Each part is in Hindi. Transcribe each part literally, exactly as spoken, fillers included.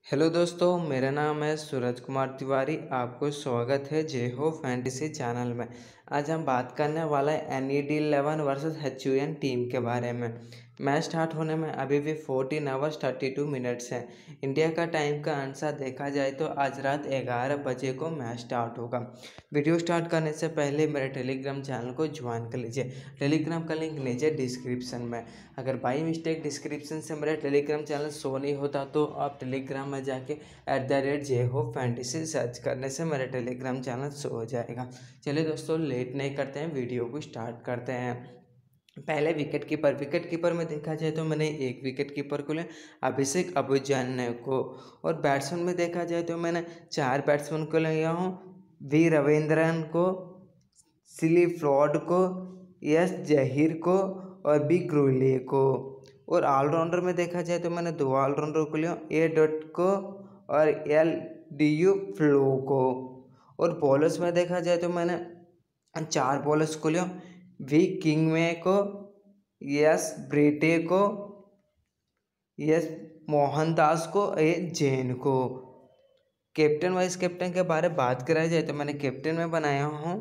हेलो दोस्तों, मेरा नाम है सूरज कुमार तिवारी। आपको स्वागत है जय हो फैंटेसी चैनल में। आज हम बात करने वाला है N E D eleven versus H U N team के बारे में। मैच स्टार्ट होने में अभी भी fourteen hours thirty two minutes है। इंडिया का टाइम का अनुसार देखा जाए तो आज रात ग्यारह बजे को मैच स्टार्ट होगा। वीडियो स्टार्ट करने से पहले मेरे टेलीग्राम चैनल को ज्वाइन कर लीजिए। टेलीग्राम का लिंक नीचे डिस्क्रिप्शन में। अगर बाई मिस्टेक डिस्क्रिप्शन से मेरा टेलीग्राम चैनल शो नहीं होता तो आप टेलीग्राम में जाके एट द रेट जे हो फैंटेसी सर्च करने से मेरा टेलीग्राम चैनल शो हो जाएगा। चलिए दोस्तों, लेट नहीं करते हैं, वीडियो को स्टार्ट करते हैं। पहले विकेट कीपर विकेट कीपर में देखा जाए तो मैंने एक विकेट कीपर को लिया, अभिषेक अबुजान को। और बैट्समैन में देखा जाए तो मैंने चार बैट्समैन को लिया हूँ, वी रविंद्रन को, सिली फ्लॉड को, एस जहीर को और बी ग्रोले को। और ऑलराउंडर में देखा जाए तो मैंने दो ऑलराउंडर को लिया, ए डॉट को और एल डी यू फ्लो को। और बॉलर्स में देखा जाए तो मैंने चार बॉलर्स को लिया, वी किंगवे को, यस ब्रेटे को, यस मोहनदास को, ए जैन को। कैप्टन वाइस कैप्टन के बारे में बात कराई जाए तो मैंने कैप्टन में बनाया हूँ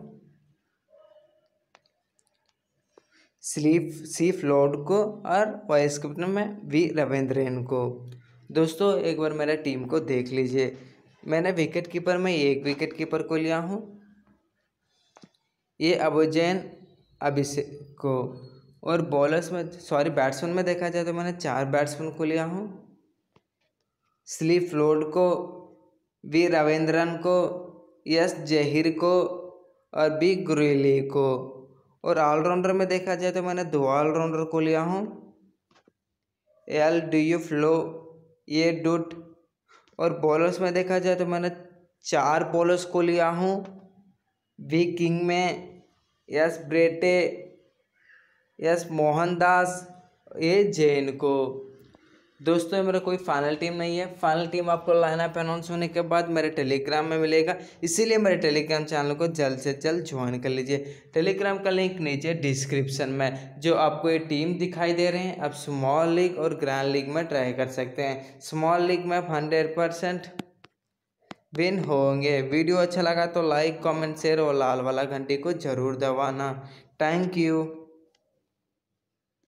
स्लीप सी फ्लॉड को और वाइस कैप्टन में वी रविंद्रन को। दोस्तों, एक बार मेरा टीम को देख लीजिए। मैंने विकेट कीपर में एक विकेट कीपर को लिया हूँ, ये अबुजैन अभिषेक को। और बॉलर्स में सॉरी बैट्समैन में देखा जाए तो मैंने चार बैट्समैन को लिया हूँ, स्लीप फ्लोड को, वी रविंद्रन को, यस जहीर को और बी गुरेली को। और ऑलराउंडर में देखा जाए तो मैंने दो ऑलराउंडर को लिया हूँ, एल डी यू फ्लो, ये डुट। और बॉलर्स में देखा जाए तो मैंने चार बॉलर्स को लिया हूँ, वी किंग में यस ब्रेटे, यस मोहनदास, ए जैन को। दोस्तों, मेरा कोई फाइनल टीम नहीं है। फाइनल टीम आपको लाइनअप अनाउंस होने के बाद मेरे टेलीग्राम में मिलेगा, इसीलिए मेरे टेलीग्राम चैनल को जल्द से जल्द ज्वाइन कर लीजिए। टेलीग्राम का लिंक नीचे डिस्क्रिप्शन में। जो आपको ये टीम दिखाई दे रहे हैं, आप स्मॉल लीग और ग्रैंड लीग में ट्राई कर सकते हैं। स्मॉल लीग में हंड्रेड परसेंट विन होंगे। वीडियो अच्छा लगा तो लाइक कमेंट शेयर और लाल वाला घंटी को जरूर दबाना। Thank you.